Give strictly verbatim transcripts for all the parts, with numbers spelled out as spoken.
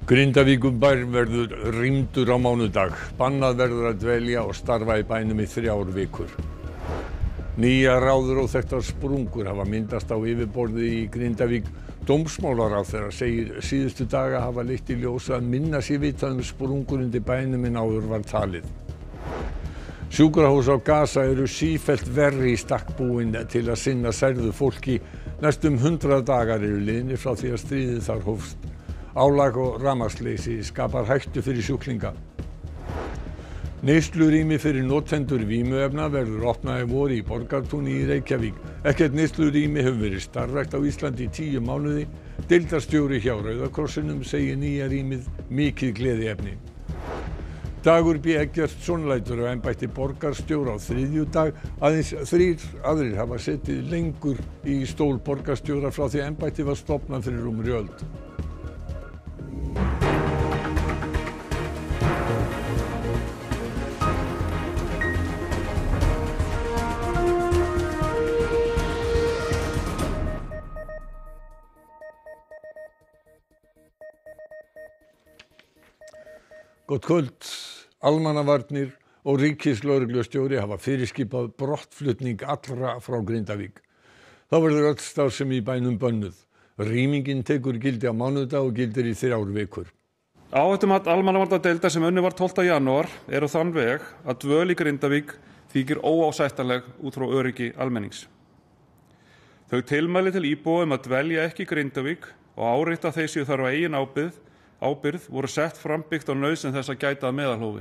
Grindavíkurbær verður rýmdur á mánudag. Bannað verður að dvelja og starfa í bænum í þrjár vikur. Nýjar ráður óþekktar sprungur hafa myndast á yfirborði í Grindavík. Dómsmálaráðherra segir síðustu daga hafa leitt í ljós að minna sé vitað um sprungur undir bænum en áður var talið. Sjúkrahús á Gaza eru sífellt verri í stakk búin til að sinna særðu fólki. Næstum hundrað dagar eru liðnir frá því að stríðið þar hófst. Álag og rafmagnsleysi skapar hættu fyrir sjúklinga. Neyslurými fyrir notendur vímuefna verður opnað í vor í Borgartúni í Reykjavík. Ekkert neyslurými hefur verið starfrækt á Íslandi í tíu mánuði. Deildarstjóri hjá Rauða krossinum segir nýja rýmið mikið gleðiefni. Dagur B. Eggertsson lætur á embætti borgarstjóra á þriðjudag. Aðeins þrír aðrir hafa setið lengur í stól borgarstjóra frá því embætti var stofnað fyrir rúmri öld. Gott kvöld. Almannavarnir og ríkislögreglustjóri hafa fyrirskipað brottflutning allra frá Grindavík. Þá verður öll starfsemi í bænum bönnuð. Rýmingin tekur gildi á mánudag og gildir í þrjár vikur. Áhættumat almannavarnadeildar sem unnið var tólfta janúar er á þann veg að dvöl í Grindavík þykir óásættanleg út frá öryggi almennings. Þau tilmæli til íbúa um að dvelja ekki í Grindavík og árétta þeir séu þar á eigin ábyrgð ábyrgð voru sett frambyggt á nauðsyn þess að gæta að meðalhófi.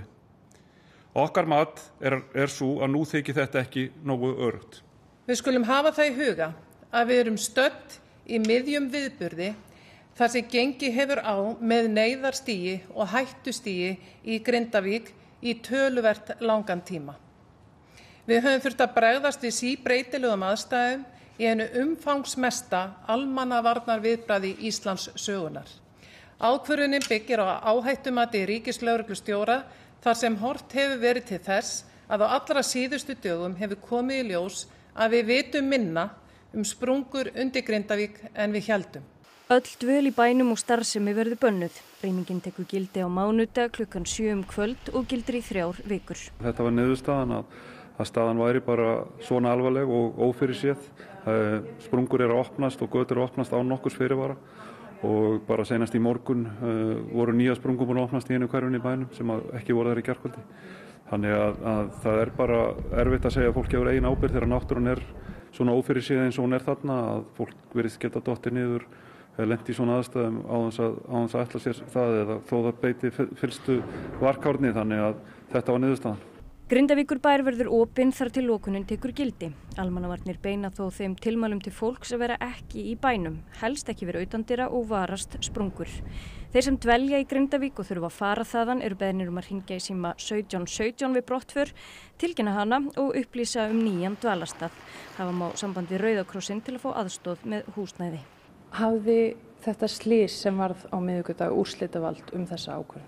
Okkar mat er, er svo að nú þykir þetta ekki nógu öruggt. Við skulum hafa það í huga að við erum stödd í miðjum viðburði þar sem gengi hefur á með neyðarstigi og hættustigi í Grindavík í töluvert langan tíma. Við höfum þurft að bregðast við síbreytilegum aðstæðum í einu umfangsmesta almannavarnarviðbragði Íslands sögunar. Ákvörðunin byggir á áhættumati ríkislögreglustjóra þar sem horft hefur verið til þess að á allra síðustu dögum hefur komið í ljós að við vitum minna um sprungur undir Grindavík en við héldum. Öll dvöl í bænum og starfsemi verður bönnuð. Rýmingin tekur gildi á mánudag klukkan sjö um kvöld og gildir í þrjár vikur. Þetta var niðurstaðan að, að staðan væri bara svona alvarleg og ófyrirséð. Sprungur eru að opnast og götur eru að opnast án nokkurs fyrirvara. Og bara seinast í morgun uh, voru nýja sprungum búin að opnast í einu hverfinu í bænum sem ekki voru þar í gærkvöldi. Þannig að, að það er bara erfitt að segja að fólk hefur eigin ábyrgð þegar náttúran er svona ófyrirséð eins og hún er þarna, að fólk virðist geta dottið niður, lent í svona aðstæðum á þess að, á þess að ætla sér það eða þó það beiti fyllstu varkárni, þannig að þetta var niðurstaðan. Grindavíkurbær verður opinn þar til lokunin tekur gildi. Almannavarnir beina þó þeim tilmælum til fólks að vera ekki í bænum, helst ekki vera utandyra og varast sprungur. Þeir sem dvelja í Grindavík og þurfa að fara þaðan eru beðnir um að hringja í síma sautján sautján við brottför, tilkynna hana og upplýsa um nýjan dvalarstað. Hafa má samband við Rauða krossinn til að fá aðstoð með húsnæði. Hafði þetta slys sem varð á miðvikudag úrslitavald um þessa ákvörðun?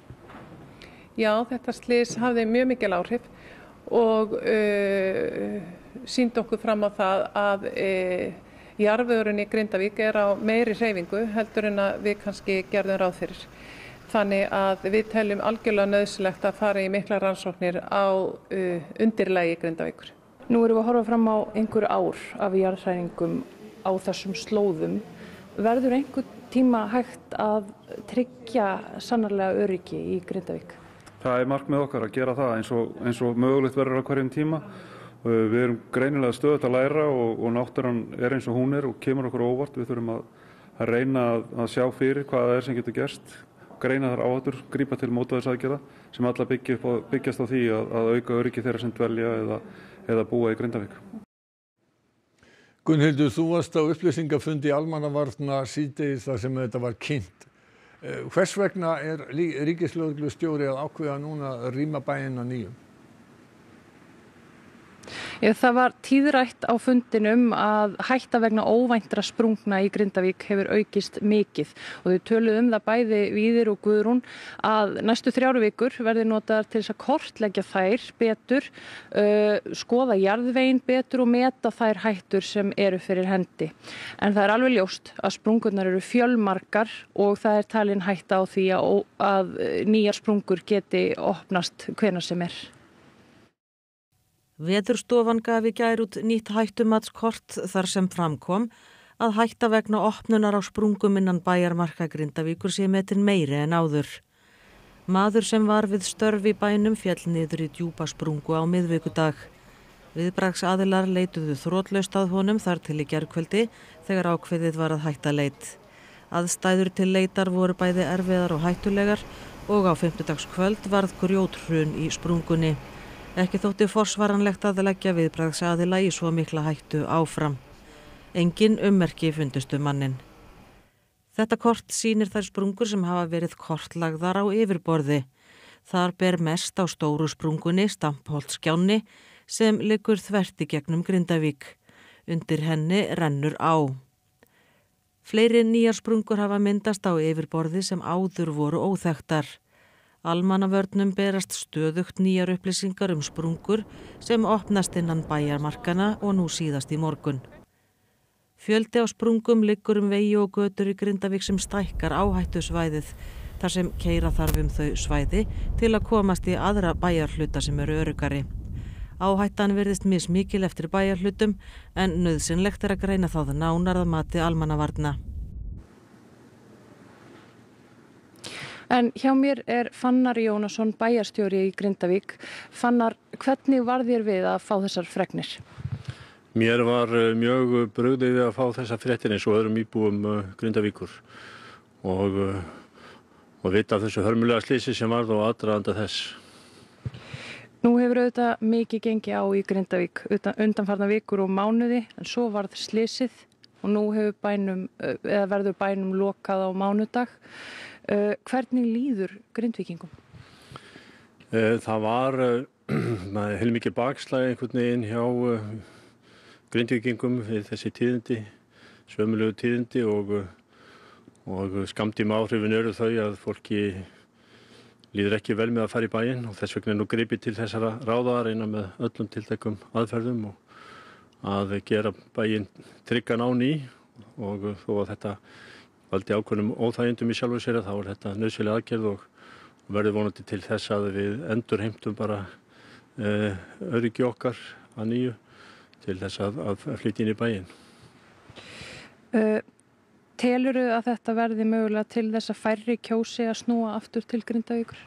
Já, þetta slys hafði mjög mikil áhrif og uh, sýndi okkur fram á það að uh, jarðvegurinn í Grindavík er á meiri hreyfingu heldur en að við kannski gerðum ráð fyrir. Þannig að við teljum algjörlega nauðsynlegt að fara í mikla rannsóknir á uh, undirlagi Grindavíkur. Nú erum við að horfa fram á einhver ár af jarðhræringum á þessum slóðum. Verður einhver tíma hægt að tryggja sannarlega öryggi í Grindavík? Það er markmið okkar að gera það eins og, eins og mögulegt verður á hverjum tíma. Við erum greinilega stöðugt að læra og, og náttúran er eins og hún er og kemur okkur óvart. Við þurfum að, að reyna að, að sjá fyrir hvað það er sem getur gerst, greina þar áhættur, grípa til mótvægisaðgerða sem alla byggja upp, byggjast á því að, að auka öryggi þeirra sem dvelja eða, eða búa í Grindavík. Gunnhildur, þú varst á upplýsingafundi almannavarna síðdegis þar sem þetta var kynnt. Hvers vegna er ríkislögreglustjóri að ákveða núna að rýma bæinn að nýju? Það var tíðrætt á fundinum að hætta vegna óvæntra sprungna í Grindavík hefur aukist mikið og þau töluðu um það bæði Víðir og Guðrún að næstu þrjár vikur verði notaðar til þess að kortleggja þær betur, uh, skoða jarðveginn betur og meta þær hættur sem eru fyrir hendi. En það er alveg ljóst að sprungurnar eru fjölmargar og það er talin hætta á því að, að nýjar sprungur geti opnast hvenær sem er. Veðurstofan gaf í gær út nýtt hættumatskort þar sem framkom að hætta vegna opnunar á sprungum innan bæjarmarka Grindavíkur sé metin meiri en áður. Maður sem var við störf í bænum féll niður í djúpa sprungu á miðvikudag. Viðbragðsaðilar leituðu þrotlaust að honum þar til í gærkvöldi þegar ákveðið var að hætta leit. Aðstæður til leitar voru bæði erfiðar og hættulegar og á fimmtudagskvöld varð grjóthrun í sprungunni. Ekki þótti forsvaranlegt að leggja viðbragðsaðila í svo mikla hættu áfram. Engin ummerki fundust um manninn. Þetta kort sýnir þær sprungur sem hafa verið kortlagðar á yfirborði. Þar ber mest á stóru sprungunni Stampholtsgjánni sem liggur þvert í gegnum Grindavík. Undir henni rennur á. Fleiri nýjar sprungur hafa myndast á yfirborði sem áður voru óþekktar. Almannavörnum berast stöðugt nýjar upplýsingar um sprungur sem opnast innan bæjarmarkana og nú síðast í morgun. Fjöldi á sprungum liggur um vegi og götur í Grindavík sem stækkar áhættusvæðið þar sem keyra þarf um þau svæði til að komast í aðra bæjarhluta sem eru öruggari. Áhættan virðist mismikil eftir bæjarhlutum en nauðsynlegt er að greina þá það nánar að mati almannavarna. En hjá mér er Fannar Jónasson, bæjarstjóri í Grindavík. Fannar, hvernig var þér við að fá þessar fregnir? Mér var mjög brugðið við að fá þessar fréttir eins og öðrum íbúum Grindavíkur og, og vita af þessu hörmulega slysi sem varð og aðdraganda þess. Nú hefur auðvitað mikið gengið á í Grindavík undanfarna vikur og mánuði en svo varð slysið og nú hefur bænum, eða verður bænum lokað á mánudag. Uh, hvernig líður Grindvíkingum? Uh, það var uh, heilmikið bakslag einhvern veginn hjá uh, Grindvíkingum við þessi tíðindi, sömulegu tíðindi og, og skammtíma áhrifin eru þau að fólki líður ekki vel með að fara í bæinn og þess vegna er nú gripið til þessara ráða að reyna með öllum tiltækum aðferðum og að gera bæinn tryggan á ný og þó að þetta valdi ákveðnum óþægindum í sjálfu sér þá er þetta nauðsynleg aðgerð og verður vonandi til þess að við endurheimtum bara e, öryggi okkar að nýju til þess að, að flytja inn í bæinn. Uh, telurðu að þetta verði mögulega til þess að færri kjósi að snúa aftur til Grindavíkur?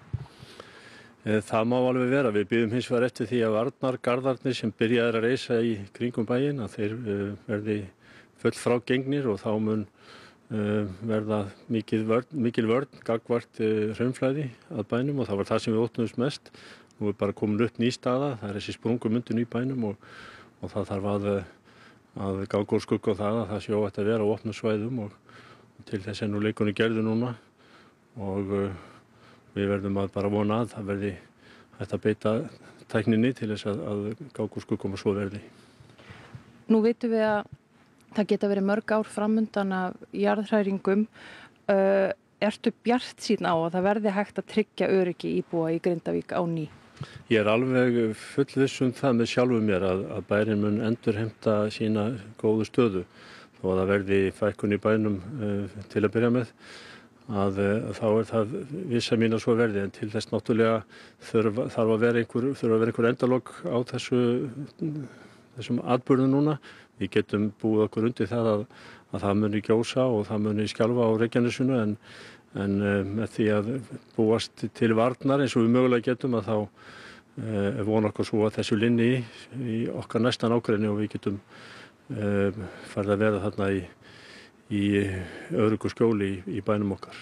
E, það má alveg vera. Við bíðum hins vegar eftir því að varnargarðarnir sem byrjaðir að reisa í kringum bæinn að þeir e, verði full frágengnir og þá mun Uh, verða mikil vörn, mikil vörn gagnvart uh, hraunflæði að bænum og það var það sem við óttuðumst mest. Nú er bara komin upp ný staða, það er þessi sprungumyndun í bænum og, og það þarf að, að ganga úr skugga á það að það sé óhætt að vera á opnum svæðum og, og til þess er nú leikunni gerðu núna og uh, við verðum að bara vona að það verði hægt að beita tækninni til þess að, að ganga úr skuggum og svo verði. Nú vitum við að það geta verið mörg ár framundan af jarðhræringum. Uh, ertu bjartsýn á að það verði hægt að tryggja öryggi íbúa í Grindavík á ný? Ég er alveg fullviss um það með sjálfu mér að, að bærinn mun endurheimta sína góðu stöðu þó að það verði fækkun í bænum uh, til að byrja með að uh, þá er það vissa mín að svo verði en til þess náttúrulega þurf, þarf að vera einhver, þurf að vera einhver endalok á þessu, þessum atburðum núna. Við getum búið okkur undir það að, að það muni gjósa og það muni skjálfa á Reykjanesinu en, en með því að búast til varnar eins og við mögulega getum að þá uh, vona okkur svo að þessu linni í, í okkar næsta nágrenni og við getum uh, farið að vera þarna í, í öruggu skjóli í, í bænum okkar.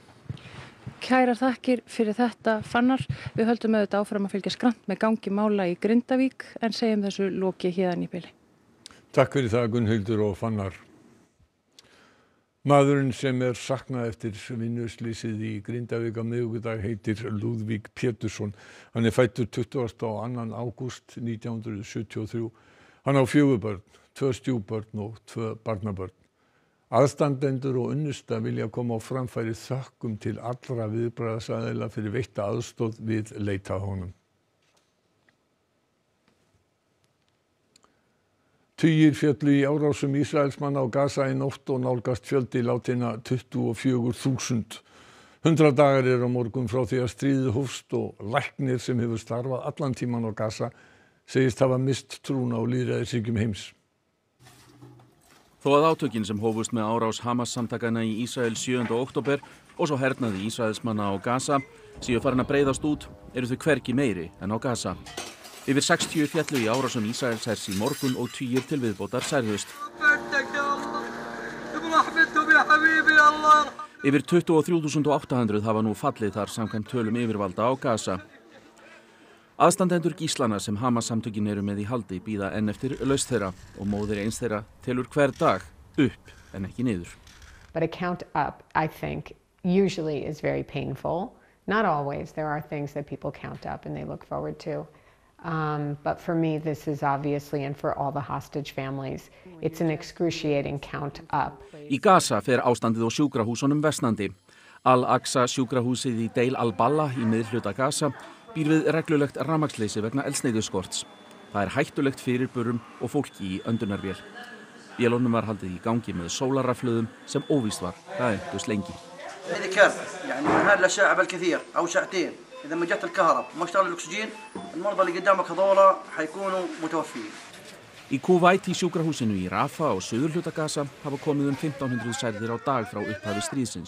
Kærar þakkir fyrir þetta, Fannar. Við höldum auðvitað áfram að fylgja skramt með gangi mála í Grindavík en segjum þessu lokið héðan í bili. Takk fyrir það Gunnhildur og Fannar. Maðurinn sem er saknað eftir vinnuslysið í Grindavík á miðvikudag heitir Lúðvík Pétursson. Hann er fæddur tuttugasta og annan ágúst nítján hundruð sjötíu og þrjú. Hann á fjögur börn, tvö stjúpbörn og tvö barnabörn. Aðstandendur og unnusta vilja koma á framfæri þökkum til allra viðbragðsaðila fyrir veitta aðstoð við leit að honum. Tugir féllu í árásum Ísraelsmanna á Gaza í nótt og nálgast fjöldi látinna tuttugu og fjögur þúsund. Hundrað dagar eru á morgun frá því að stríðið hófst og læknir sem hefur starfað allan tíman á Gaza segist hafa mist trúna á lýðræðisríkjum heims. Þó að átökin sem hófust með árás Hamas-samtakana í Ísrael sjöunda október og svo hernaði Ísraelsmanna á Gaza séu farin að breiðast út eru þau hvergi meiri en á Gaza. Yfir sextíu féllu í árásum Ísraelshers í morgun og tugir til viðbótar særðust. Yfir tuttugu og þrjú þúsund átta hundruð hafa nú fallið þar samkvæmt tölum yfirvalda á Gaza. Aðstandendur gíslana sem Hamas-samtökin eru með í haldi bíða enn eftir lausn þeirra og móðir eins þeirra telur hver dag upp en ekki niður. But a count up, I think, usually is very painful. Not always. There are things that people count up and they look forward to. Um, but for me, this is obviously, and for all the hostage families, it's an excruciating count up. Í Gaza fer ástandið á sjúkrahúsunum versnandi. Al-Aqsa sjúkrahúsið í Deir al-Balah í miðhluta Gaza býr við reglulegt rafmagnsleysi vegna eldsneytiskorts. Það er hættulegt fyrir börnum og fólki í öndunarvél. Vélunum var haldið í gangi með sólarrafhlöðum sem óvíst var hvað entust lengi. إذا ما جت الكهرباء وما اشتغل الأكسجين المرضى اللي قدامك هذولا حيكونوا متوفين. Í Kuwait í sjúkrahúsinu í Rafah á suðurhluta Gaza hafa komið um fimmtán hundruð særðir á dag frá upphafi stríðsins.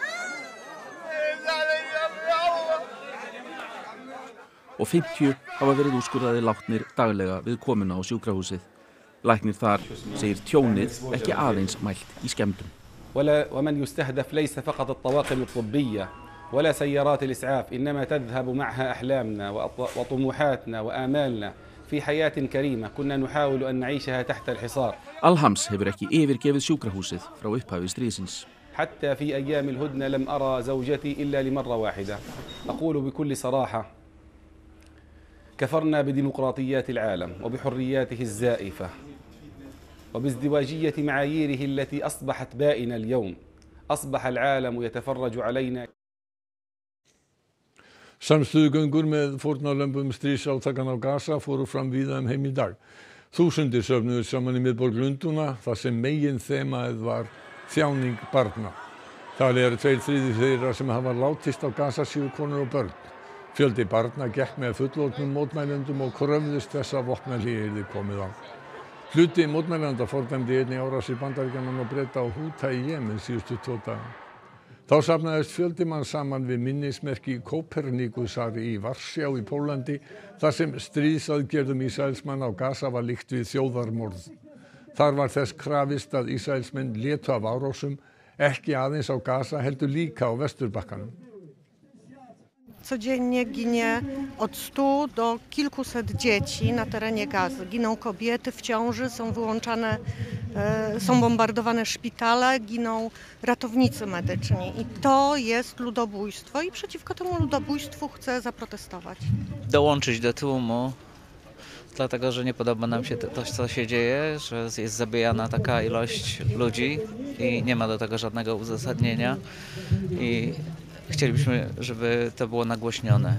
Og fimmtíu hafa verið úrskurðaðir látnir daglega við komuna á sjúkrahúsið. Læknir þar segir tjónið ekki aðeins mælt í skemmdum. ومن يستهدف ليس فقط الطواقم الطبية ولا سيارات الإسعاف إنما تذهب معها أحلامنا وطموحاتنا وآمالنا في حياة كريمة كنا نحاول أن نعيشها تحت الحصار. Al-Hams hefur ekki yfirgefið sjúkrahúsið frá upphafi stríðsins. حتى في أيام الهدنة لم أرى زوجتي إلا لمرة واحدة. أقول بكل صراحة كفرنا بديمقراطيات العالم وبحرياته الزائفة وبازدواجية معاييره التي أصبحت بائنة اليوم. أصبح العالم يتفرج علينا. Samstöðugöngur með fórnarlömbum stríðsátakanna á Gaza fóru fram víða um heim í dag. Þúsundir söfnuðust saman í miðborg Lundúna þar sem megin þemaið var þjáning barna. Það eru tveir þriðju þeirra sem hafa látist á Gaza séu konur og börn. Fjöldi barna gekk með fullorðnum mótmælendum og kröfðust þess að vopnahlé yrði komið á. Hluti mótmælenda fordæmdi einnig árásir Bandaríkjanna og Breta á Húta í Jemen síðustu tvo daga. Þá safnaðist fjöldi manns saman við minnismerki Kópernikusar í Varsjá í Pólandi þar sem stríðsaðgerðum Ísraelsmanna á Gaza var líkt við þjóðarmorð. Þar var þess krafist að Ísraelsmenn létu af árásum, ekki aðeins á Gaza heldur líka á Vesturbakkanum. Codziennie ginie od stu do kilkuset dzieci na terenie Gazy. Giną kobiety w ciąży, są wyłączane, e, są bombardowane szpitale, giną ratownicy medyczni. I to jest ludobójstwo i przeciwko temu ludobójstwu chcę zaprotestować. Dołączyć do tłumu, dlatego że nie podoba nam się to, co się dzieje, że jest zabijana taka ilość ludzi i nie ma do tego żadnego uzasadnienia. I chcielibyśmy, żeby to było nagłośnione.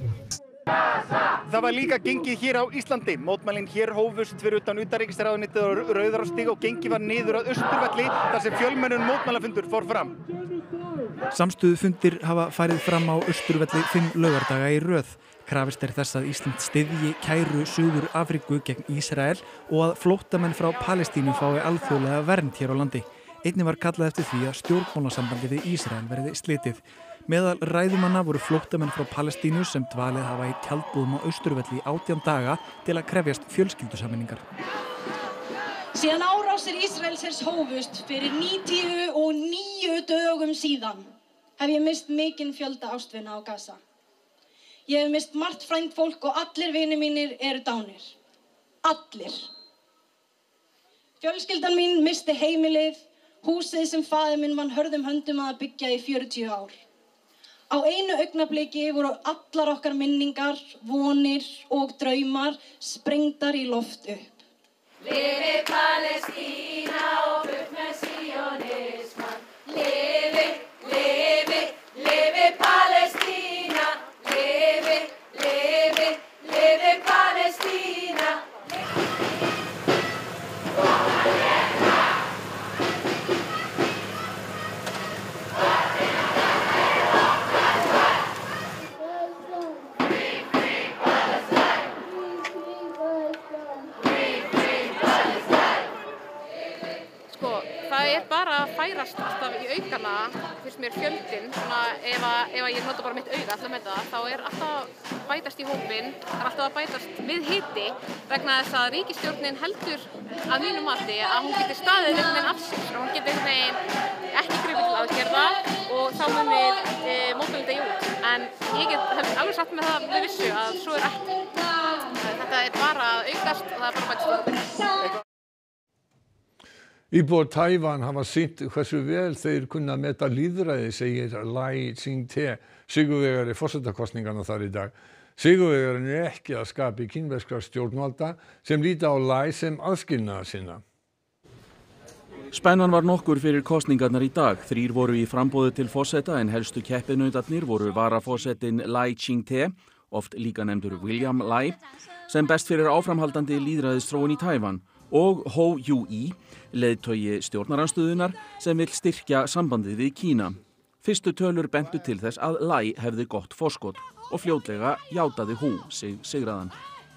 Það var líka gengið hér á Íslandi. Mótmælin hér hófust fyrir utan utanríkisráðuneytið og Rauðarárstíg og gengið var niður að Austurvelli þar sem fjölmennur mótmælafundur fór fram. Samstöðufundir hafa farið fram á Austurvelli fimm laugardaga í röð. Krafist er þess að Ísland styðji kæru Suður Afríku gegn Ísrael og að flóttamenn frá Palestínu fái alþjóðlega vernd hér á landi. Einnig var kallað eftir því að stjórnmálasambandi við Ísrael verði slitið. Meðal ræðumanna voru flóttamenn frá Palestínu sem dvalið hafa í tjaldbúðum á Austurvelli í átján daga til að krefjast fjölskyldusameiningar. Síðan árásir Ísraelshers hófust fyrir níutíu og níu dögum síðan hef ég mist mikinn fjölda ástvina á Gaza. Ég hef mist margt frændfólk og allir vinir mínir eru dánir. Allir. Fjölskyldan mín misti heimilið Húsið sem faðir minn vann hörðum höndum að byggja í fjörutíu ár. Á einu augnabliki voru allar okkar minningar, vonir og draumar sprengdar í loft upp. Lifi Palestína og burt með sionismann. Lifi, lifi, lifi Palestína. Lifi, lifi, lifi Palestína. Það er bara að færast alltaf í aukana, fyrst mér fjöldin, svona ef að, ef að ég nota bara mitt auga alltaf með það, þá er alltaf bætast í hópinn, það er alltaf að bætast við hiti vegna þess að ríkisstjórnin heldur að mínu mati að hún getur staðið einhvern veginn af sér, hún getur einhvern veginn ekki gripið til aðgerða og þá munir e, mótmælin deyja út. En ég get hef alveg satt með það með vissu að svo er ekki. Þetta er bara að aukast og það er bara að bætast í hópinn. Íbúar Taívan hafa sýnt hversu vel þeir kunna meta lýðræði, segir Lai Ching-te, sigurvegari forsetakosninganna þar í dag. Sigurvegarinn er ekki að skapi kínverskra stjórnvalda sem líta á Lai sem aðskilnaðar sinna. Spennan var nokkur fyrir kosningarnar í dag. Þrír voru í framboði til forseta en helstu keppinautarnir voru varaforsetinn Lai Ching-te, oft líka nefndur William Lai, sem best fyrir áframhaldandi lýðræðisþróun í Taívan, og Hou Yu-i, leiðtogi stjórnarandstöðunar sem vill styrkja sambandið við Kína. Fyrstu tölur bentu til þess að Lai hefði gott forskot og fljótlega játaði Hu sig sigraðan.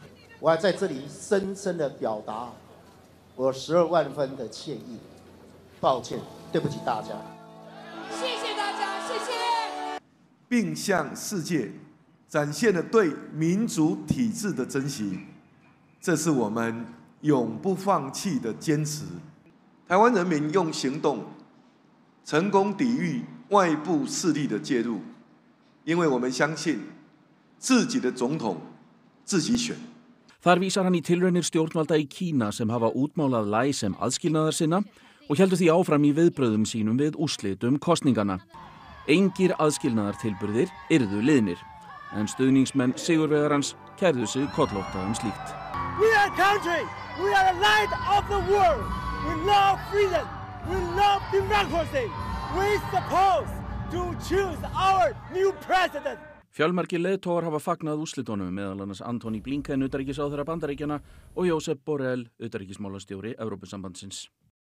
Þar vísar hann í tilraunir stjórnvalda í Kína sem hafa útmálað Lai sem aðskilnaðarsinna og héldu því áfram í viðbrögðum sínum við úrslitum kosningana. Engir aðskilnaðartilburðir yrðu liðnir, en stuðningsmenn sigurvegarans kærðu sig kollótta um slíkt. We are a country. We are the light of the world. We love freedom. We love democracy. We supposed to choose our new president. Fjölmargir leiðtogar hafa fagnað úrslitunum, meðal annars Antony Blinken, utanríkisráðherra Bandaríkjanna, og Josep Borrell, utanríkismálastjóri Evrópusambandsins.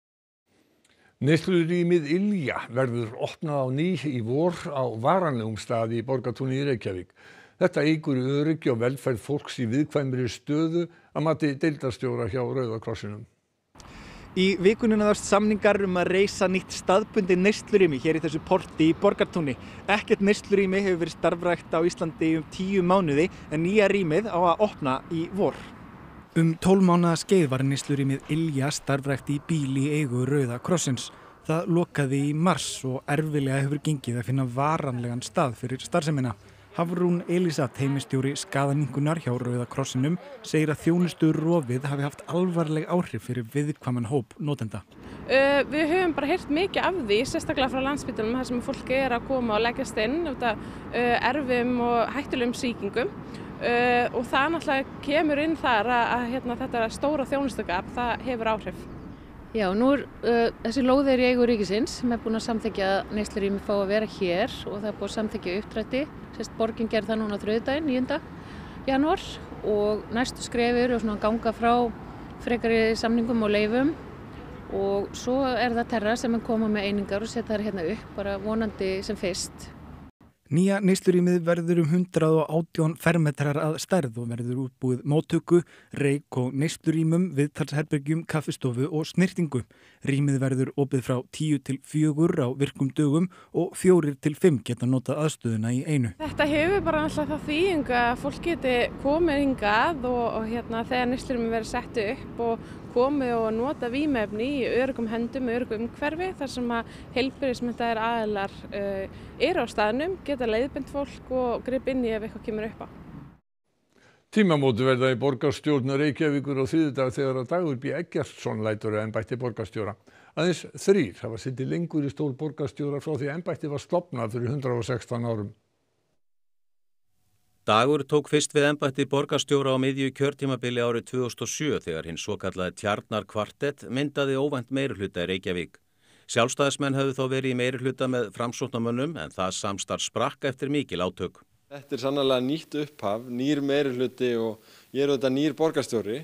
Neyslurýmið Ylja verður opnað á ný í vor á varanlegum stað í Borgartúni í Reykjavík. Þetta eykur öryggi og velferð fólks í viðkvæmri stöðu að mati deildarstjóra hjá Rauða krossinum. Í vikunni náðust samningar um að reisa nýtt staðbundið neyslurými hér í þessu porti í Borgartúni. Ekkert neyslurými hefur verið starfrækt á Íslandi um tíu mánuði en nýja rýmið á að opna í vor. Um tólf mánaða skeið var neyslurýmið Ylja starfrækt í bíl í eigu Rauða krossins. Það lokaði í mars og erfiðlega hefur gengið að finna varanlegan stað fyrir starfsemina. Hafrún Elísat, heimistjóri skaðaminkunar hjá Rauða krossinum, segir að þjónustu rofið hafi haft alvarleg áhrif fyrir viðkvæman hóp notenda. Uh, við höfum bara heyrt mikið af því, sérstaklega frá Landspítalanum, þar sem fólk er að koma og leggjast inn út af uh, erfum og hættulegum sýkingum. Uh, og það náttúrulega kemur inn þar að, að hérna, þetta stóra þjónustugap, það hefur áhrif. Já, nú er uh, þessi lóðir í eigu ríkisins sem er búin að samþykkja að neyslurými fá að vera hér og það er búin að samþykkja uppdrætti. Sérst, borgin gerði það núna þriðjudaginn, níunda janúar og næstu skrefur og svona ganga frá frekari samningum og leyfum og svo er það Terra sem er koma með einingar og setja þær hérna upp bara vonandi sem fyrst. Nýja neyslurýmið verður um hundrað og átján fermetrar að stærð og verður útbúið móttöku, reyk og neyslurýmum, viðtalsherbergjum, kaffistofu og snyrtingu. Rýmið verður opið frá tíu til fjögur á virkum dögum og fjórir til fimm geta notað aðstöðuna í einu. Þetta hefur bara alltaf það þýðingu að fólk geti komið hingað og, og hérna, þegar neyslurými verður sett upp og komið og nota vímuefni í öruggum höndum, öruggum umhverfi þar sem að heilbrigðismenntaðir aðilar uh, eru á staðnum, geta leiðbeint fólk og grip inn í ef eitthvað kemur upp á. Tímamót verða í borgarstjórn Reykjavíkur á þriðjudag þegar að Dagur B Eggertsson lætur af embætti borgarstjóra. Aðeins þrír hafa setið lengur í stól borgarstjóra frá því að embættið var stofnað fyrir hundrað og sextán árum. Dagur tók fyrst við embætti borgarstjóra á miðju kjörtímabili árið tvö þúsund og sjö þegar hinn svokallaði Tjarnarkvartett myndaði óvænt meirihluta í Reykjavík. Sjálfstæðismenn höfðu þó verið í meirihluta með framsóknarmönnum en það samstarf sprakk eftir mikil átök. Þetta er sannarlega nýtt upphaf, nýr meirihluti og ég er auðvitað nýr borgarstjóri.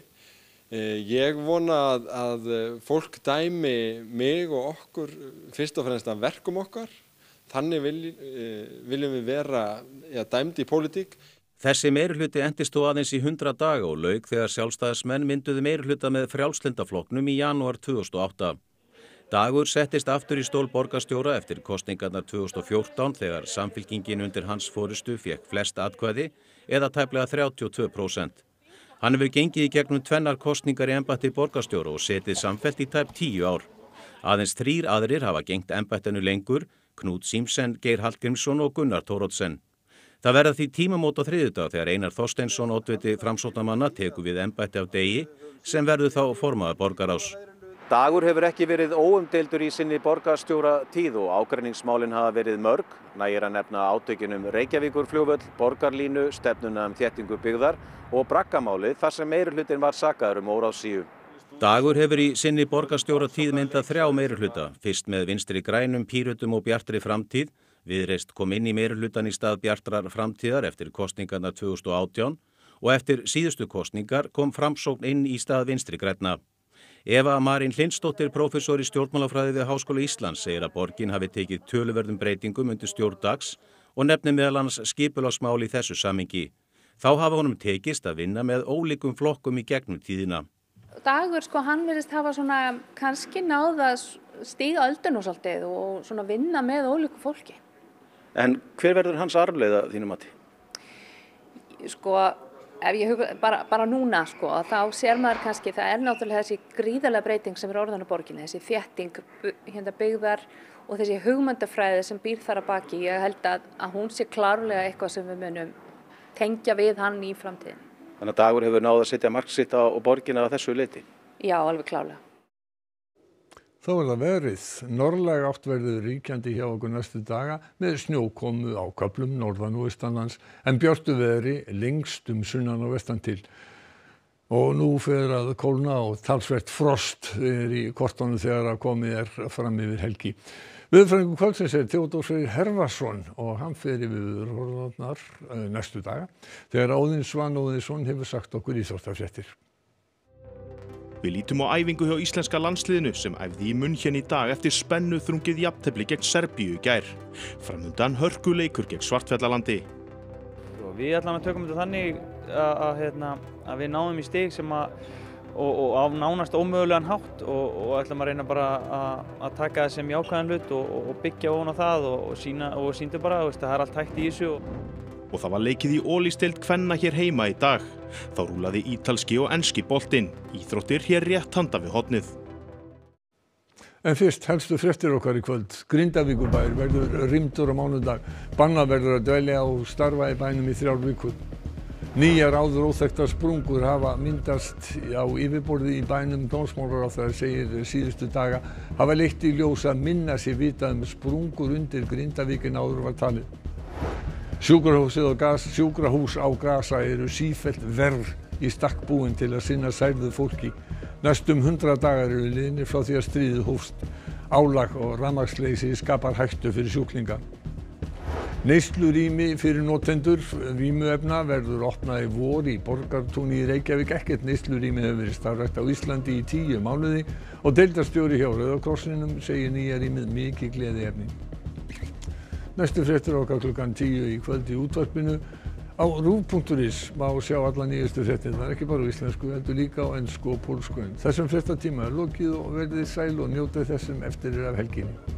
Ég vona að, að fólk dæmi mig og okkur fyrst og fremst að verkum okkar. Þannig vil, viljum við vera ja, dæmd í pólitík. Þessi meirihluti entist þó aðeins í hundrað daga og lauk þegar sjálfstæðismenn mynduðu meirihluta með Frjálslyndaflokknum í janúar tvö þúsund og átta. Dagur settist aftur í stól borgarstjóra eftir kosningarnar tvö þúsund og fjórtán þegar Samfylkingin undir hans forystu fékk flest atkvæði eða tæplega þrjátíu og tvö prósent. Hann hefur gengið í gegnum tvennar kosningar í embætti borgarstjóra og setið samfellt í tæp tíu ár. Aðeins þrír aðrir hafa gengt embættinu lengur, Knut Símsen, Geir Hallgrímsson og Gunnar Thoroddsen. Það verða því tímamót á þriðjudag þegar Einar Þorsteinsson, oddviti Framsóknarmanna, tekur við embætti á degi sem verður þá formaður borgarráðs. Dagur hefur ekki verið óumdeildur í sinni borgarstjóra tíð og ágreiningsmálin hafa verið mörg. Nægir að nefna átökin um Reykjavíkurflugvöll, borgarlínu, stefnuna um þéttingu byggðar og braggamálið þar sem meirihlutin var sakaður um óráðsíu. Dagur hefur í sinni borgarstjóra tíð myndað þrjá meirihluta, fyrst með Vinstri grænum, Pírötum og Bjartri framtíð. Viðreisn kom inn í meirihlutan í stað Bjartrar framtíðar eftir kosningarnar tvö þúsund og átján og eftir síðustu kosningar kom Framsókn inn í stað Vinstri grænna. Eva Marín Hlynsdóttir, prófessor í stjórnmálafræði við Háskóla Íslands, segir að borgin hafi tekið töluverðum breytingum undir stjórn Dags og nefnir meðal annars skipulagsmál í þessu samhengi. Þá hafa honum tekist að vinna með ólíkum flokkum í gegnum tíðina. Dagur, sko, hann verðist hafa svona kannski náð að stíga ölduna svolítið og svona vinna með ólíku fólki. En hver verður hans arfleið að þínu mati? Sko, ef ég huga bara, bara núna, sko, þá sér maður kannski, það er náttúrulega þessi gríðarlega breyting sem er orðan á borginni, þessi þétting hérna byggðar og þessi hugmyndafræði sem býr þar að baki. Ég held að, að hún sé klárlega eitthvað sem við munum tengja við hann í framtíðin. Þannig að Dagur hefur náð að setja mark sitt á borginna að þessu leyti? Já, alveg klárlega. Þá er það veðrið. Norðlæg átt verður ríkjandi hjá okkur næstu daga með snjókomu á köflum norðan og austanlands en björtu veðri lengst um sunnan og vestan til. Og nú fer að kólna og talsvert frost er í kortunum þegar að komið er fram yfir helgi. Veðurfræðingur kvöldsins er Theodór Freyr Hervarsson og hann fer yfir veðurhorfurnar næstu daga þegar Óðinn Svan Óðinsson hefur sagt okkur íþróttafréttir. Við lítum á æfingu hjá íslenska landsliðinu sem æfði í München í dag eftir spennu þrungið jafntefli gegn Serbíu í gær. Framundan hörkuleikur gegn Svartfjallalandi. Við ætlum að tökum þetta þannig að, að, hérna, að við náðum í stig sem að og, og á nánast ómögulegan hátt og, og ætlum að reyna bara að, að taka það sem jákvæðan hlut og, og byggja ofan á það og, og, sína, og sýndu bara að það er allt hægt í þessu. Og það var leikið í Olísdeild kvenna hér heima í dag. Þá rúlaði ítalski og enski boltinn. Íþróttir hér rétt handa við hornið. En fyrst helstu fréttir okkar í kvöld. Grindavíkurbær verður rýmdur á mánudag. Bannað verður að dvelja og starfa í bænum í þrjár vikur. Nýjar áður óþekktar sprungur hafa myndast á yfirborði í bænum. Dómsmálaráðherra segir síðustu daga hafa leitt í ljós að minna sé vitað um sprungur undir Grindavík en áður var talið. Sjúkrahúsið og gas, sjúkrahús á Gaza eru sífellt verð í stakk búin til að sinna særðu fólki. Næstum hundrað dagar eru liðnir frá því að stríðið hófst. Álag og rafmagnsleysi skapar hættu fyrir sjúklinga. Neyslurými fyrir notendur vímuefna verður opnað í vor í Borgartúni í Reykjavík. Ekkert neyslurými hefur verið starfrækt á Íslandi í tíu mánuði og deildarstjóri hjá Rauða krossinum segir nýja rýmið mikið gleðiefni. Næstu fréttir okkar klukkan tíu í kvöld í útvarpinu. Á ruv punktur is má sjá alla nýjustu fréttirnar, ekki bara á íslensku, heldur líka á ensku og pólsku. Þessum fréttatíma er lokið og verðið sæl og njótið þessum eftir af helginni.